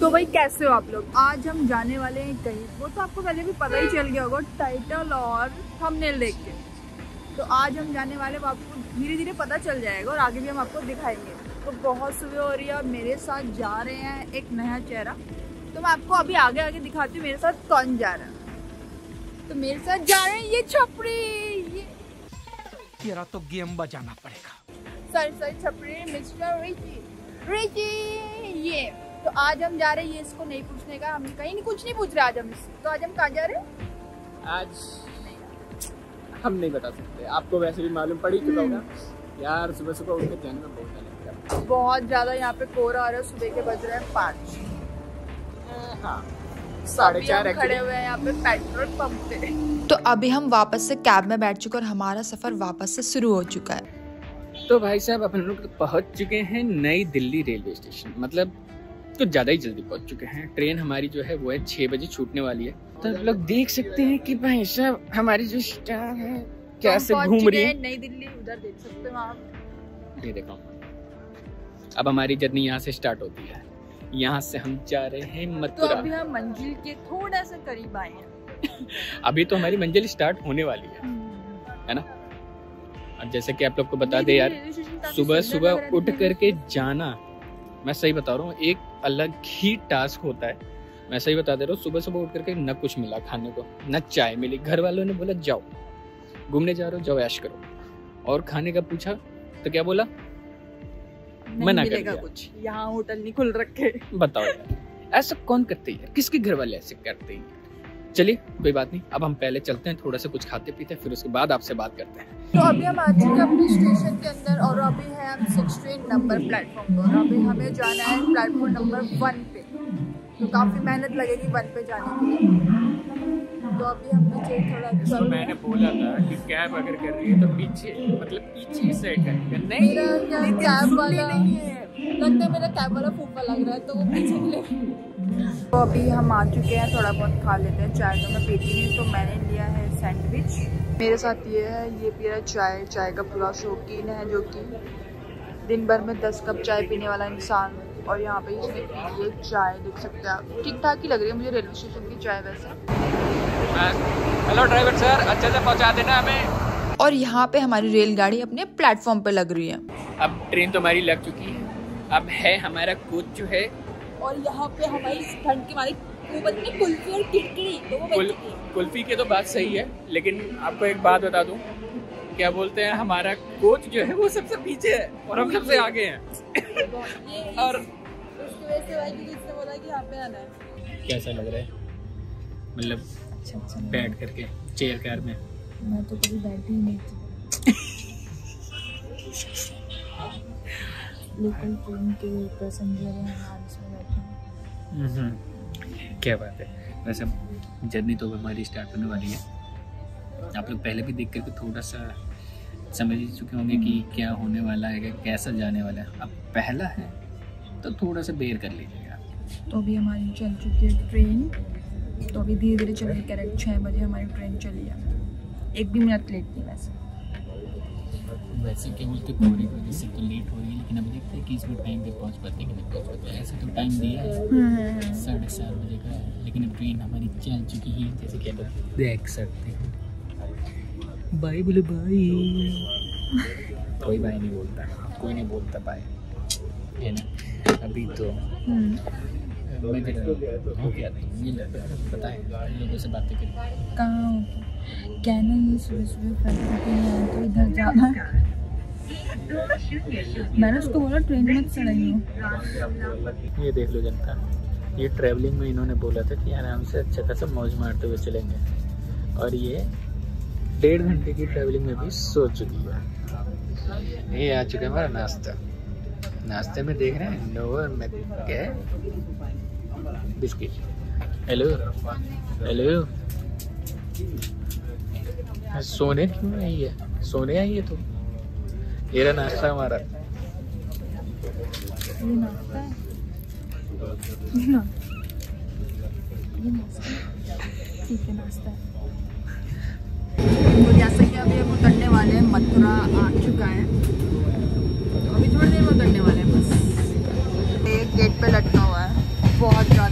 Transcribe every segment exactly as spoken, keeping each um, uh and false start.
तो भाई कैसे हो आप लोग? आज हम जाने वाले हैं कहीं, वो तो आपको पहले भी पता ही चल गया होगा टाइटल और थंबनेल देख के। तो आज हम जाने वाले, वो आपको धीरे धीरे पता चल जाएगा और आगे भी हम आपको दिखाएंगे। तो बहुत सुबह हो रही है और मेरे साथ जा रहे हैं एक नया चेहरा। तो मैं आपको अभी आगे आगे दिखाती हूँ मेरे साथ कौन जा रहा है। तो मेरे साथ जा रहे हैं ये छपरी, ये तेरा तो गेम बजाना पड़ेगा। सॉरी सॉरी छपरी मिस्टर रिची रिची ये। तो आज हम जा रहे हैं, ये इसको नहीं पूछने का, हम कहीं नहीं कुछ नहीं पूछ रहे आज हम इससे। तो आज हम कहाँ जा रहे हैं? आज हम नहीं बता सकते, आपको वैसे भी मालूम पड़ ही चुका होगा यार। सुबह सुबह उठ के जाने में बहुत अलग है, बहुत ज्यादा यहाँ पे कोहरा आ रहा है। सुबह के बज रहे हैं पाँच, हाँ साढ़े चार खड़े हुए हैं यहाँ पे पेट्रोल पंप पे। तो अभी हम वापस से कैब में बैठ चुके और हमारा सफर वापस से शुरू हो चुका है। तो भाई साहब अपन लोग पहुंच चुके हैं नई दिल्ली रेलवे स्टेशन, मतलब कुछ ज्यादा ही जल्दी पहुंच चुके हैं। ट्रेन हमारी जो है वो है छह बजे छूटने वाली है। तो आप लोग देख सकते हैं कि भाई साहब हमारी जो स्टार है कैसे घूम रही है। नई दिल्ली उधर देख सकते हो आप, ये देखो। अब हमारी जर्नी यहाँ से स्टार्ट होती है, यहाँ से हम जा रहे हैं तो मथुरा। अभी हम मंजिल के थोड़ा सा करीब आए हैं। अभी तो हमारी मंजिल स्टार्ट होने वाली है, है ना। और जैसे कि आप लोग को बता दे यार, सुबह सुबह उठ करके जाना, मैं सही बता रहा हूँ, एक अलग ही टास्क होता है। मैं सही बता दे रहा हूँ, सुबह सुबह उठ करके न कुछ मिला खाने को, न चाय मिली। घर वालों ने बोला जाओ घूमने जा रहे हो, जाओ ऐश करो। और खाने का पूछा तो क्या बोला, मना कर दिया, कुछ यहाँ होटल नहीं खुल रखे। बताओ यार, ऐसा कौन करते हैं? किसके घर वाले ऐसे करते हैं? चलिए कोई बात नहीं, अब हम पहले चलते हैं, थोड़ा सा कुछ खाते पीते हैं, फिर उसके बाद आपसे बात करते हैं। तो अभी हम आ चुके हैं अपने स्टेशन के अंदर और अभी है हम सिक्सटीन नंबर प्लेटफॉर्म पर। अभी हमें जाना है प्लेटफॉर्म नंबर वन पे। तो काफी मेहनत लगेगी वन पे जाने के लिए। तो अभी हम पीछे थोड़ा तो मैंने बोला था कि कैब अगर कर रही है तो पीछे, मतलब पीछे से करेंगे। नहीं, मेरा क्या कैब वाला नहीं है, लगता है मेरा कैब वाला फूफा लग रहा है, तो वो पीछे मिलेगा। तो अभी हम आ चुके हैं, थोड़ा बहुत खा लेते हैं। चाय तो मैं पीती नहीं, तो मैंने लिया है सैंडविच। मेरे साथ ये है, ये पी रहा है चाय। चाय का पूरा शौकीन है, जो कि दिन भर में दस कप चाय पीने वाला इंसान। और यहाँ पे इसने पी ये चाय, देख सकते हैं आप। ठीक ठाक ही लग रही है मुझे रेलवे स्टेशन की चाय वैसे। हेलो ड्राइवर सर, अच्छे से पहुँचा देना हमें। और यहाँ पे हमारी रेलगाड़ी अपने प्लेटफॉर्म पे लग रही है। अब ट्रेन तो हमारी लग चुकी है, अब है हमारा कोच जो है। और यहाँ पे हमारी ठंड के मारे वो बनती है कुल्फी और किड़किड़ी, तो वो कुल, कुल्फी की तो बात सही है, लेकिन आपको एक बात बता दूं, क्या बोलते हैं, हमारा कोच जो है वो सबसे पीछे है और हम सबसे आगे हैं। और उसकी वजह से भाई ने बोला कि यहाँ पे आना है। कैसा लग रहा है, मतलब अच्छा अच्छा बैठ करके चेयर कार में? मैं तो कभी बैठी ही नहीं थी। लोकल ट्रेन के पैसेंजर हैं, आज इसमें बैठे हैं। क्या बात है। वैसे जर्नी तो हमारी स्टार्ट होने वाली है। आप लोग पहले भी देख करके थोड़ा सा समझ ही चुके होंगे कि क्या होने वाला है, कैसा जाने वाला है। अब पहला है तो थोड़ा सा बेर कर लीजिएगा। तो अभी हमारी चल चुकी है ट्रेन। तो अभी धीरे धीरे चल रही, करेक्ट छः बजे हमारी ट्रेन चली है। एक भी मिनट लेट नहीं वैसे वैसे क्या बोलते कोहरे की वजह से तो लेट हो रही है, लेकिन अभी देखते हैं कि इसमें टाइम पे पहुंच पाते हैं कि नहीं पहुंच पाते हैं। ऐसे तो टाइम दिया है साढ़े सात बजे का, लेकिन अब ट्रेन हमारी चल चुकी है, जैसे कि आप देख सकते हैं। बाय बोले बाय। कोई बाय नहीं बोलता, कोई नहीं बोलता बाय, है ना। अभी तो मैं हो गया बताएं, लोगों से बातें करें। कहाँ हो क्या ना, ये सुबह सुबह फैक्ट्री पे नहीं आए तो इधर जाना। मैंने उसको बोला ट्रेन मत चढ़ाई हो। ये देख लो जनता, ये ट्रैवलिंग में इन्होंने बोला था कि आराम से अच्छा खासा मौज मारते हुए चलेंगे, और ये डेढ़ घंटे की ट्रैवलिंग में भी सो चुकी है। ये आ चुका है हमारा नाश्ता। नाश्ते में देख रहे हैं नोवर में क्या है, बिस्किट। हेलो हेलो, सोने क्यों आई है? सोने आई है तो ये रहा नाश्ता हमारा। ये नाश्ता है, ये ना ये नाश्ता ठीक है, नाश्ता है। तो जैसे कि अभी हम उतरने वाले हैं, मथुरा आ चुका है, तो अभी थोड़ी देर में उतरने वाले हैं बस। एक गेट पे लटका हुआ है, बहुत ज़्यादा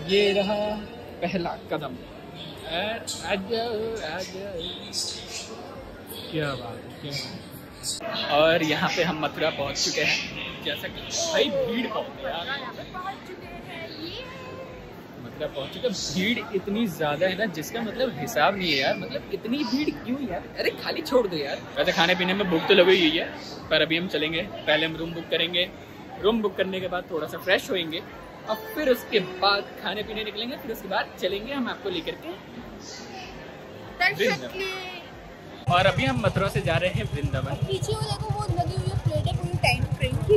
ये रहा पहला कदम। क्या बात है। और यहाँ पे हम मथुरा पहुँच चुके हैं। जैसा कि भाई भीड़ बहुत है यार, मथुरा पहुँच चुके। भीड़ इतनी ज़्यादा है ना जिसका मतलब हिसाब नहीं है यार। मतलब इतनी भीड़ क्यों यार? अरे खाली छोड़ दो यार। वैसे खाने पीने में भूख तो लगी हुई है, पर अभी हम चलेंगे। पहले हम रूम बुक करेंगे। रूम बुक करने के बाद थोड़ा सा फ्रेश होएंगे और फिर उसके बाद खाने पीने निकलेंगे। फिर उसके बाद चलेंगे हम आपको लेकर के वृंदावन। और अभी हम मथुरा से जा रहे हैं वृंदावन। पीछे वो देखो, वो लगी हुई है प्लेटें पूरी टाइम ट्रेन की,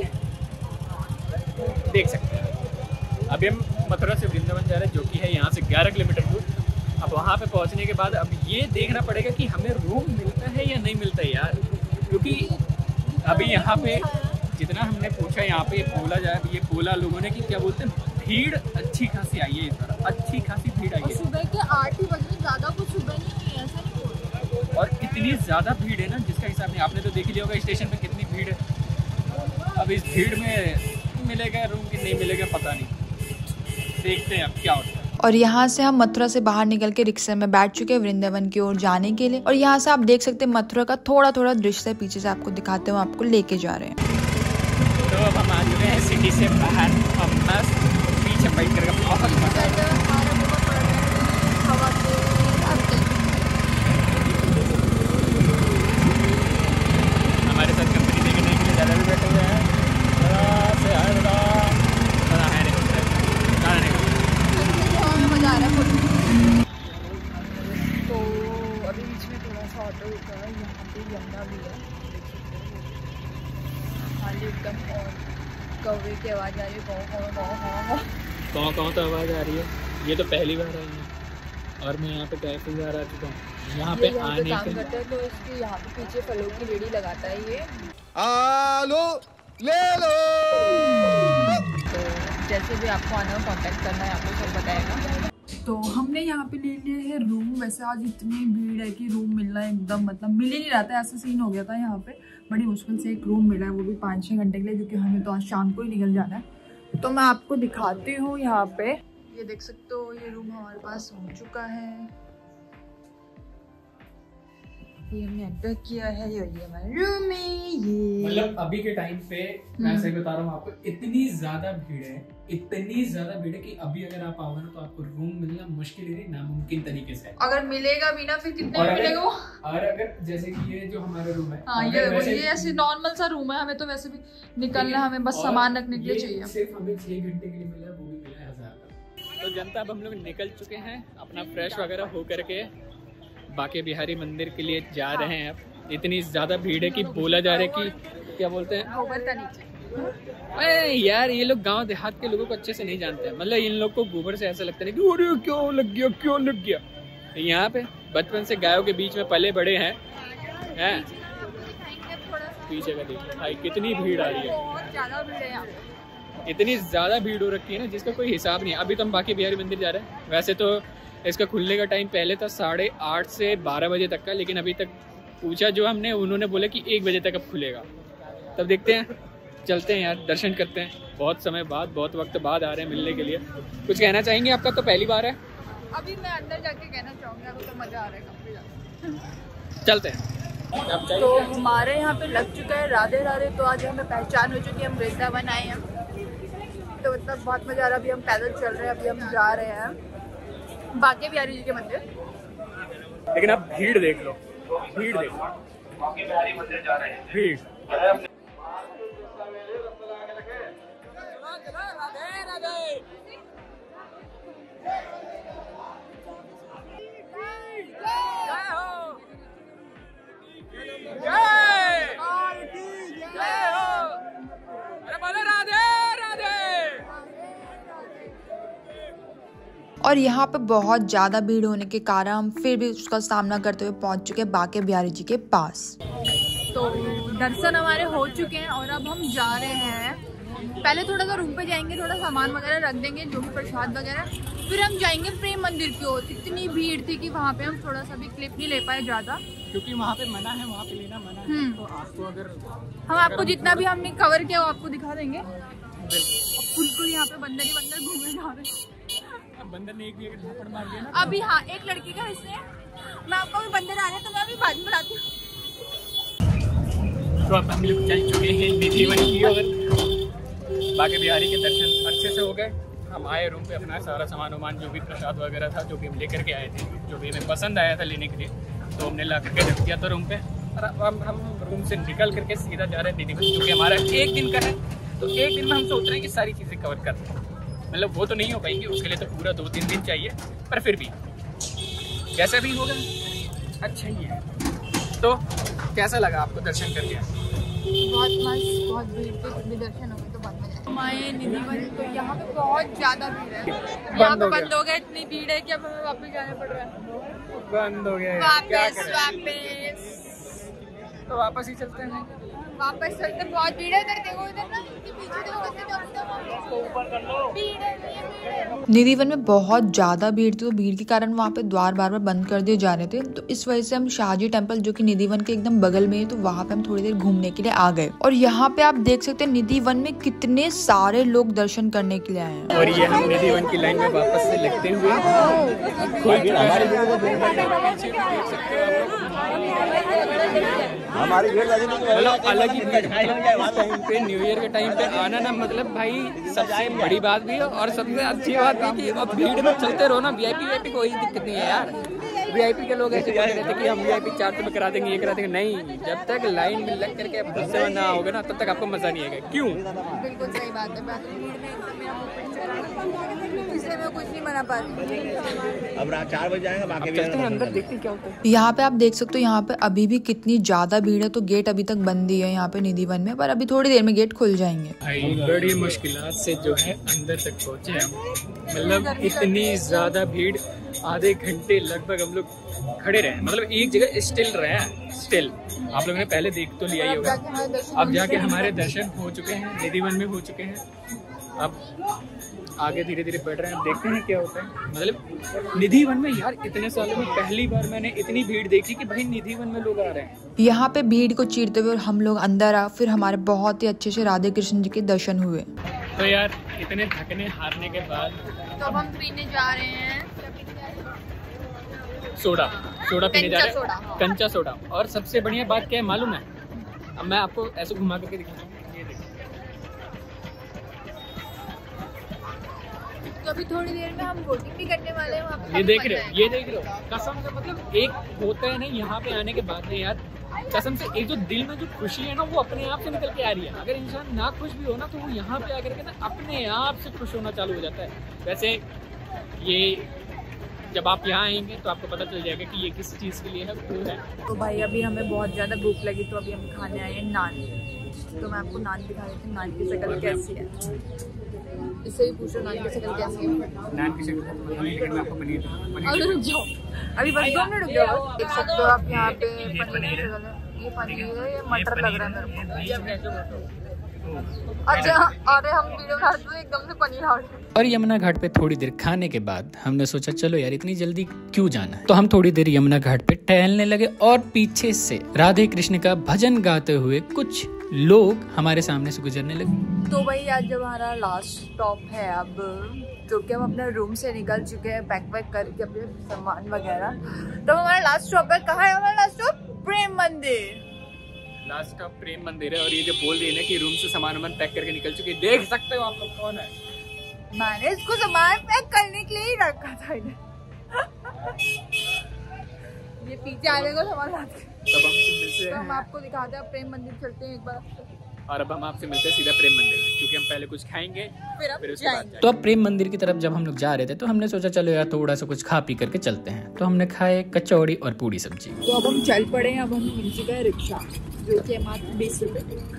देख सकते हैं। अभी हम मथुरा से वृंदावन जा रहे हैं, जो कि है यहाँ से ग्यारह किलोमीटर दूर। अब वहाँ पे पहुँचने के बाद अब ये देखना पड़ेगा कि हमें रूम मिलता है या नहीं मिलता है यार, क्योंकि अभी यहाँ पे जितना हमने पूछा यहाँ पे ये बोला जाए, ये बोला लोगों ने कि क्या बोलते हैं, भीड़ अच्छी खासी आई है इस बार, अच्छी खासी भीड़ आई है। सुबह के आठ ही बजे, ज़्यादा कुछ सुबह नहीं है, ऐसा नहीं बोल। और इतनी ज़्यादा भीड़ है ना जिसका हिसाब नहीं। आपने तो देख लिया होगा स्टेशन पे कितनी भीड़ है। अब इस भीड़ में मिलेगा रूम कि नहीं मिलेगा पता नहीं, देखते हैं अब क्या होता है। और यहाँ से हम मथुरा से बाहर निकल के रिक्शे में बैठ चुके हैं वृंदावन की ओर जाने के लिए। और यहाँ से आप देख सकते हैं मथुरा का थोड़ा थोड़ा दृश्य पीछे से आपको दिखाते हुए आपको लेके जा रहे हैं। तो अब हम आ चुके हैं सिटी से बाहर और मस्त पीछे बैठ कर बहुत मजा आया। हमारे साथ कंपनी देखने के लिए ज़्यादा भी बैठे हुए हैं। मजा आ रहा है। तो अभी बीच में थोड़ा सा ऑटो रुका है, यहाँ पे यमुना भी है, खाली एकदम। और कौवे की आवाज़ आ रही है, गाँव गाँव गाँव गाँव कौन कौन तो आवाज़ आ रही है। ये तो पहली बार आई है और मैं यहाँ पे कैफे जा रहा चुका हूँ। यहाँ पे यहाँ आने पे काम के करता है, तो इसके यहाँ पे पीछे फलों की रेडी लगाता है ये। आलो ले लो। तो जैसे भी आपको आना हो कांटेक्ट करना है, आपको सब बताएगा। तो हमने यहाँ पे ले लिया है रूम। वैसे आज इतनी भीड़ है कि रूम मिलना एकदम मतलब मिल ही नहीं रहा था, ऐसा सीन हो गया था। यहाँ पे बड़ी मुश्किल से एक रूम मिला है, वो भी पाँच छः घंटे के लिए, क्योंकि हमें तो आज शाम को ही निकल जाना है। तो मैं आपको दिखाती हूँ। यहाँ पे ये देख सकते हो, ये रूम हमारे पास हो चुका है। ये हमने एंटर किया है, ये हमारा रूम है। ये मतलब अभी के टाइम पे मैं सही बता रहा हूँ आपको, इतनी ज्यादा भीड़ है, इतनी ज्यादा भीड़ है कि अभी अगर आप आओगे ना तो आपको रूम मिलना मुश्किल ही नहीं, नामुमकिन तरीके से। अगर मिलेगा भी ना, फिर कितने में मिलेगा वो? और अगर जैसे कि ये जो हमारा रूम है, हाँ, ये ये ऐसे नॉर्मल सा रूम है। हमें तो वैसे भी निकलना, हमें बस सामान रखने के लिए चाहिए। सिर्फ हमें छह घंटे के लिए मिला है, वो भी मिला है हजार का। तो जनता, अब हम लोग निकल चुके हैं अपना फ्रेश वगैरह हो करके बाके बिहारी मंदिर के लिए जा रहे हैं। अब इतनी ज्यादा भीड़ है कि बोला जा रहा है कि क्या बोलते हैं, गोबर का नीचे। अरे यार, ये लोग गांव देहात के लोगों को अच्छे से नहीं जानते हैं। मतलब इन लोग को गोबर से ऐसा लगता है कि अरे क्यों लग गया, क्यों लग गया। यहाँ पे बचपन से गायों के बीच में पले बड़े हैं, हैं? पीछे का देखिए भाई, कितनी भीड़ आ रही है। बहुत ज्यादा भीड़ है यहाँ पे। इतनी ज्यादा भीड़ हो रखी है ना जिसका कोई हिसाब नहीं है। अभी तो हम बाके बिहारी मंदिर जा रहे हैं। वैसे तो इसका खुलने का टाइम पहले था साढ़े आठ से बारह बजे तक का, लेकिन अभी तक पूछा जो हमने, उन्होंने बोला कि एक बजे तक अब खुलेगा। तब देखते हैं, चलते हैं यार, दर्शन करते हैं। बहुत समय बाद, बहुत वक्त बाद आ रहे हैं मिलने के लिए। कुछ कहना चाहेंगे? आपका तो पहली बार है। अभी मैं अंदर जाके कहना चाहूँगी, आपको तो मजा आ रहा है काफी। चलते हैं। तो हमारे यहाँ पे लग चुका है राधे राधे। तो आज हमें पहचान हो चुकी है, हम वृंदावन आए हैं। तो मतलब बहुत मजा आ रहा है। अभी हम पैदल चल रहे हैं, अभी हम जा रहे हैं बाके बिहारी जी के मंदिर। लेकिन आप भीड़ देख लो, भीड़ देख लो, बाके बिहारी मंदिर जा रहे हैं, भीड़। और यहाँ पे बहुत ज़्यादा भीड़ होने के कारण हम फिर भी उसका सामना करते हुए पहुँच चुके हैं बाके बिहारी जी के पास। तो दर्शन हमारे हो चुके हैं और अब हम जा रहे हैं। पहले थोड़ा सा रूम पे जाएंगे, थोड़ा सामान वगैरह रख देंगे, जो भी प्रसाद वगैरह, फिर हम जाएंगे प्रेम मंदिर की ओर। इतनी भीड़ थी कि वहाँ पे हम थोड़ा सा भी क्लिप नहीं ले पाए ज़्यादा, क्योंकि वहाँ पे मना है, वहाँ पे लेना मना है। तो आपको अगर हम आपको जितना भी हमने कवर किया वो आपको दिखा देंगे। बिल्कुल यहाँ पे बंदर ही बंदर घूमने जा रहे हैं। बंदर ने एक भी थप्पड़ मार दिया ना। अभी हाँ एक लड़की का इसने, मैं आपको भी बंदर आ रहे हैं तो मैं अभी बाद में बुलाती हूँ। तो अब हम लोग चल चुके हैं निधि वन की ओर। बाकी बिहारी के दर्शन अच्छे से हो गए। हम आए रूम पे, अपना सारा सामान वामान जो भी प्रसाद वगैरह था जो भी हम लेकर के आए थे, जो भी हमें पसंद आया था लेने के लिए, तो हमने ला करके रख दिया था रूम पे। और अब हम हम रूम से निकल करके सीधा जा रहे हैं निधि वन, क्योंकि हमारा एक दिन का है। तो एक दिन में हम सोच रहे हैं कि सारी चीज़ें कवर कर दें। मतलब वो तो नहीं हो पाएंगी, उसके लिए तो पूरा दो तीन दिन चाहिए, पर फिर भी जैसा भी होगा अच्छा ही है। तो कैसा लगा आपको दर्शन करके? बहुत मस्त, बहुत भीड़ थी, भी दर्शन हो गए तो बाद में हमारे निधि वन। तो यहाँ पे बहुत ज्यादा भीड़ है, यहाँ पे बंद हो गया, इतनी भीड़ है कि अब हमें वापस जाना पड़ रहा है। बंद हो गया, वापस वापस तो वापस ही चलते हैं। वापस चलते, बहुत भीड़ है इधर, देखो इधर ना, पीछे देखो कितने लोग भीड़ है, भीड़ है। निधि वन में बहुत ज्यादा भीड़ थी, तो भीड़ के कारण वहाँ पे द्वार बार बार बंद कर दिए जा रहे थे। तो इस वजह से हम शाहजी टेम्पल जो कि निधि वन के एकदम बगल में है, तो वहाँ पे हम थोड़ी देर घूमने के लिए आ गए। और यहाँ पे आप देख सकते हैं निधि वन में कितने सारे लोग दर्शन करने के लिए आए हैं। और ये हम निधि वन की लाइन में वापस से लगते हुए हमारी मतलब अलग ही टाइम पे, न्यू ईयर के टाइम पे आना ना, मतलब भाई सबसे बड़ी बात भी है और सबसे अच्छी बात भी कि अब भीड़ में चलते रहो ना। वीआईपी वीआईपी कोई दिक्कत नहीं है यार। वीआईपी के लोग ऐसे बोलते रहते कि हम वीआईपी चार सौ में करा देंगे, ये करा देंगे। नहीं, जब तक लाइन में लग करके भरोसे ना होगा ना, तब तक आपको मजा नहीं आएगा। क्यों? बिल्कुल सही बात है। इसलिए मैं कुछ नहीं मना पा रही। अब रात चार बजे जाएंगे, बाकी चलते हैं अंदर, देखते हैं क्या होता है। यहाँ पे आप देख सकते हो, यहाँ पे अभी भी कितनी ज्यादा भीड़ है। तो गेट अभी तक बंद ही है यहाँ पे निधि वन में, पर अभी थोड़ी देर में गेट खुल जाएंगे। भाई बड़ी मुश्किलात से जो है अंदर तक पहुँचे हम। मतलब इतनी ज्यादा भीड़, आधे घंटे लगभग हम लोग खड़े रहे, मतलब एक जगह स्टिल रहे हैं। स्टिल आप लोगों ने पहले देख तो लिया ही होगा। अब जाके हमारे दर्शन हो चुके हैं, निधि वन में हो चुके हैं। अब आगे धीरे धीरे बढ़ रहे हैं, देखते हैं क्या होता है। मतलब निधि वन में यार इतने सालों में पहली बार मैंने इतनी भीड़ देखी कि भाई निधि वन में लोग आ रहे हैं। यहाँ पे भीड़ को चीरते हुए हम लोग अंदर आ, फिर हमारे बहुत ही अच्छे से राधे कृष्ण जी के दर्शन हुए। तो यार इतने थकने हारने के बाद तो अब हम पीने जा रहे हैं सोडा सोडा पीने जा रहे हैं, सोडा। कंचा सोडा। और सबसे बढ़िया बात क्या है मालूम है? अब मैं आपको ऐसे घुमा करके दिखाता हूँ, ये देखो। तो अभी थोड़ी देर में हम बोटिंग भी करने वाले हैं वहाँ पे। ये देख रहे हो, ये देख रहे हो, कसम से मतलब एक होता है ना यहाँ पे आने के बाद में यार, कसम से एक जो दिल में जो खुशी है ना, वो अपने आप से निकल के आ रही है। अगर इंसान ना खुश भी हो ना, तो वो यहाँ पे आकर के ना अपने आप से खुश होना चालू हो जाता है। वैसे ये जब आप यहाँ आएंगे तो आपको पता चल जाएगा कि ये किस चीज़ के लिए है, वो है। तो भाई अभी हमें बहुत ज़्यादा भूख लगी, तो अभी हम खाने आए हैं नान। तो मैं आपको नान दिखा देती हूँ, नान की शक्ल कैसी है। इससे ही पूछो नान की शक्ल कैसी है। नान की शक्ल लेकिन मैं आपको पनीर अरे रुक जाओ, अभी बस दो मिनट रुक जाओ। देख सकते हो आप यहाँ पे पनीर की शक्ल है। ये पनीर है, ये मटर लग रहा है मेरे को। अच्छा, अरे हम वीडियो बना रहे थे, एकदम से पनीर आ गया। और यमुना घाट पे थोड़ी देर खाने के बाद हमने सोचा चलो यार इतनी जल्दी क्यों जाना है। तो हम थोड़ी देर यमुना घाट पे टहलने लगे और पीछे से राधे कृष्ण का भजन गाते हुए कुछ लोग हमारे सामने से गुजरने लगे। तो भाई आज जब हमारा लास्ट स्टॉप है अब, जो कि हम अपने रूम से निकल चुके हैं पैक वैक करके अपने सामान वगैरह। तो हमारा लास्ट स्टॉप है, कहाँ है हमारा लास्ट स्टॉप? प्रेम मंदिर। लास्ट स्टॉप प्रेम मंदिर है। और ये जो बोल रही है ना कि रूम से सामान वामान पैक करके निकल चुके, देख सकते हो आप लोग कौन है। मैंने इसको सामान पैक करने के लिए ही रखा था इधर। ये पीछे आने को सामान लाते। तब हमसे मिलते तो हम हैं आपको दिखाते हैं प्रेम मंदिर, चलते हैं एक बार। और अब हम आपसे मिलते हैं सीधा प्रेम मंदिर में, क्योंकि हम पहले कुछ खाएंगे फिर हम फिर उसके जाएंगे। बाद जाएंगे। तो अब प्रेम मंदिर की तरफ जब हम लोग जा रहे थे तो हमने सोचा चलो यार थोड़ा सा कुछ खा पी करके चलते हैं। तो हमने खाए कचौड़ी और पूरी सब्जी। तो अब हम चल पड़े हैं। अब हम मिल चुका है रिक्शा, जो कि मात्र बीस रुपए।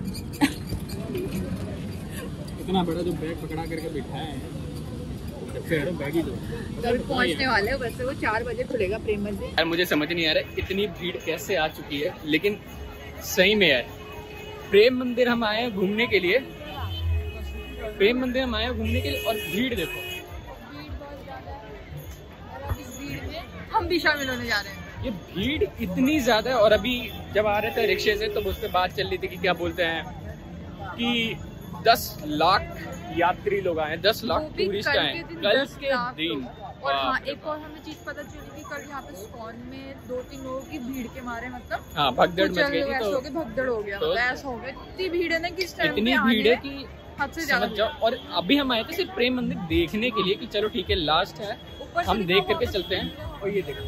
इतना बड़ा जो बैग पकड़ा करके बिठाया है, बैग ही दो। तो अभी पहुंचने वाले हैं, वैसे वो चार बजे खुलेगा प्रेम मंदिर। यार मुझे समझ नहीं आ रहा है इतनी भीड़ कैसे आ चुकी है, लेकिन सही में यार प्रेम मंदिर हम आए हैं घूमने के लिए। प्रेम मंदिर हम आए हैं घूमने के लिए और भीड़ देखो। भीड़ बहुत ज्यादा है और इस भीड़ में हम भी शामिल होने जा रहे हैं। ये भीड़ इतनी ज्यादा है। और अभी जब आ रहे थे रिक्शे से तो उस पर बात चल रही थी कि क्या बोलते हैं कि दस लाख यात्री लोग आए, दस लाख टूरिस्ट आए कल के दिन। और हाँ, एक और हमें चीज पता चली कि कल यहाँ पे स्कॉन में दो तीन लोगों की भीड़ के मारे मतलब हाँ भगदड़ मच गई थी, तो भगदड़ हो गया, तो ऐसा हो गया। इतनी भीड़ है ना कि इस टाइम इतनी भीड़ है कि हद से ज्यादा जाओ। और अभी हम आए थे सिर्फ प्रेम मंदिर देखने के लिए कि चलो ठीक है लास्ट है, हम देख करके चलते हैं। और ये देखो,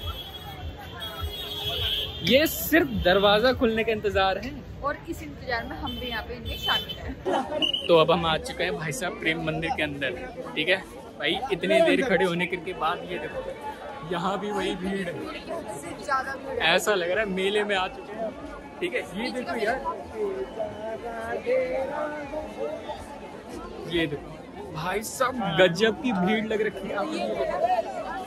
ये सिर्फ दरवाजा खुलने का इंतजार है और इस इंतजार में हम भी यहाँ पे इनके शामिल हैं। तो अब हम आ चुके हैं भाई साहब प्रेम मंदिर के अंदर। ठीक है भाई, इतनी देर खड़े होने के बाद ये देखो यहाँ भी वही भीड़ है, ज्यादा भीड़ है। ऐसा लग रहा है मेले में आ चुके हैं। ठीक है, ये देखो यार, ये देखो भाई साहब गजब की भीड़ लग रखी है।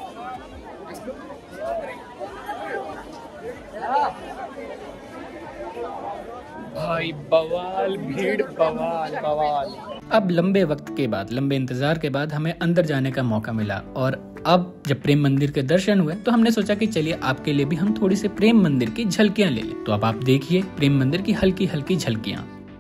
भाई बवाल भीड़, बवाल बवाल। अब लंबे वक्त के बाद, लंबे इंतजार के बाद हमें अंदर जाने का मौका मिला। और अब जब प्रेम मंदिर के दर्शन हुए तो हमने सोचा कि चलिए आपके लिए भी हम थोड़ी सी प्रेम मंदिर की झलकियां ले लें। तो अब आप देखिए प्रेम मंदिर की हल्की हल्की झलकियां।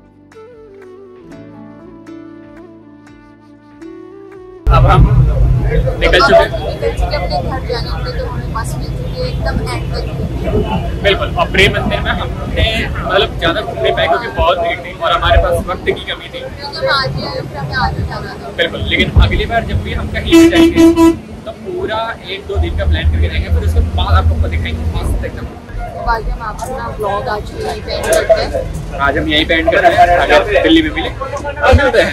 अब हम निकल चुके अपने घर जाने के लिए, तो हमें बस मिल चुकी है एकदम एंड तक। बिल्कुल। और प्रेम मंदिर में हमने मतलब ज्यादा घूमने पाए क्योंकि बहुत भीड़ थी और हमारे पास वक्त की कमी थी। बिल्कुल, लेकिन अगली बार जब भी हम कहीं जाएंगे तो पूरा एक दो दिन का प्लान करके जाएंगे, फिर उसके बाद आपको दिखाएंगे मस्त एकदम। हम अपना ब्लॉग आज यहीं पे एंड करते हैं। आज हम यहीं पे एंड करते हैं, अगर दिल्ली में मिले।